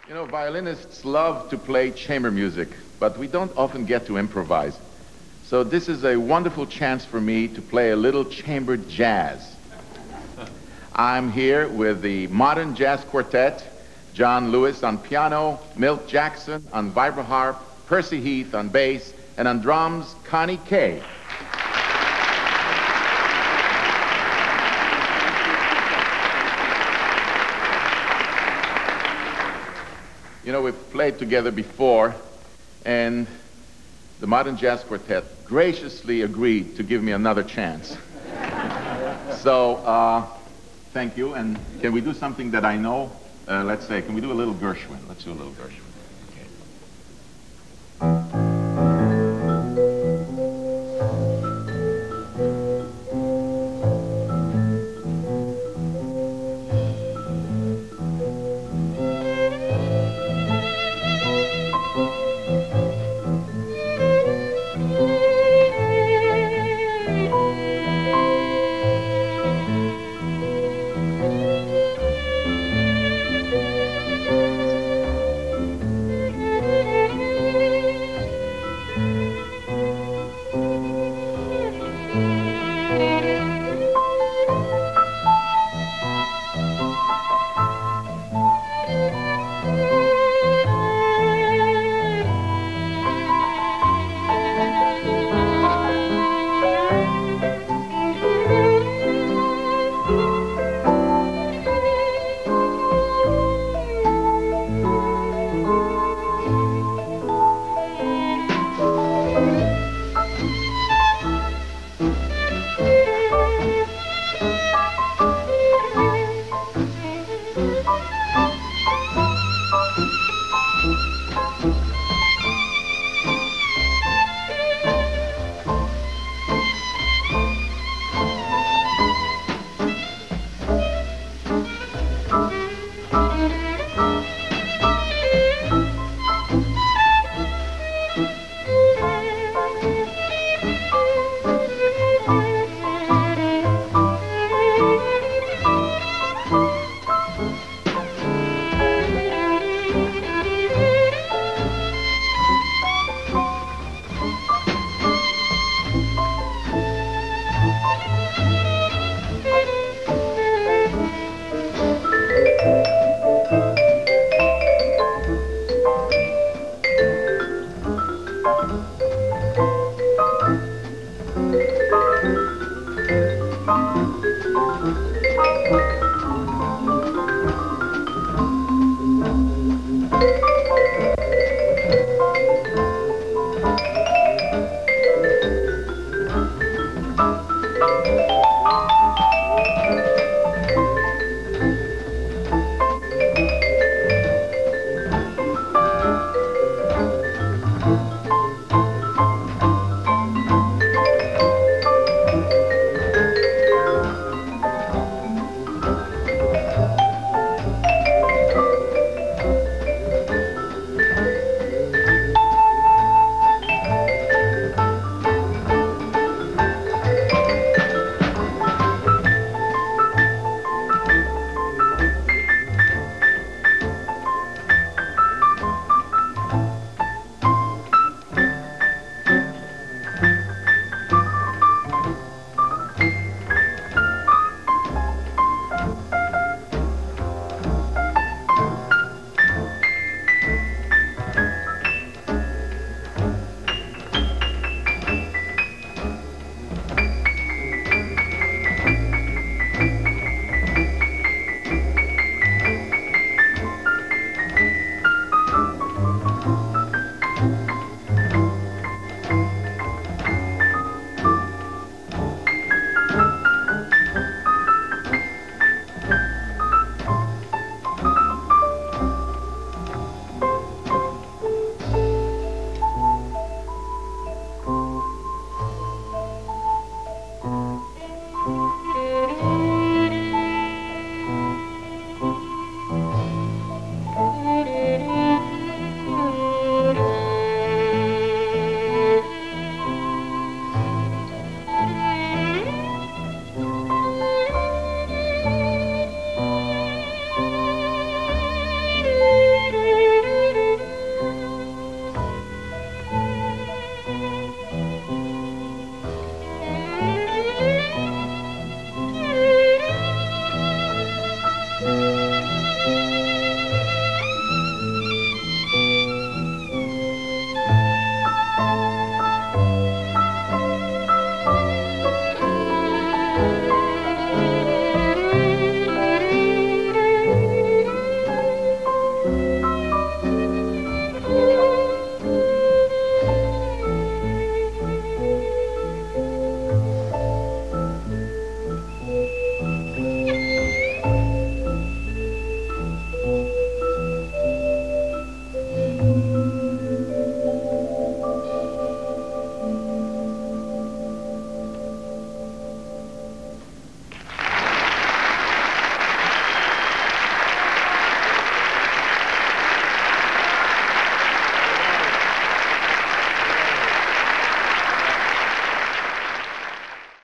You know, violinists love to play chamber music, but we don't often get to improvise. So this is a wonderful chance for me to play a little chamber jazz. I'm here with the Modern Jazz Quartet, John Lewis on piano, Milt Jackson on vibroharp, Percy Heath on bass, and on drums, Connie Kay. You know, we've played together before, and the Modern Jazz Quartet graciously agreed to give me another chance. So, thank you, and can we do something that I know? Let's say, can we do a little Gershwin? Let's do a little Gershwin.